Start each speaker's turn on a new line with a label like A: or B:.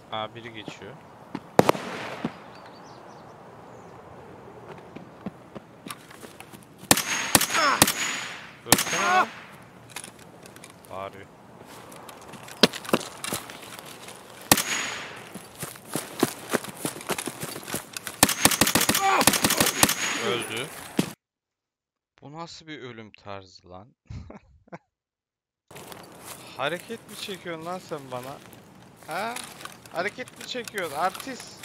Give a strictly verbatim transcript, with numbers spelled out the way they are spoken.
A: Aa, biri geçiyor. Ölsene lan. Bağırıyor. Öldü. Bu nasıl bir ölüm tarzı lan? Hareket mi çekiyorsun lan sen bana? Ha? Hareket mi çekiyorsun artist?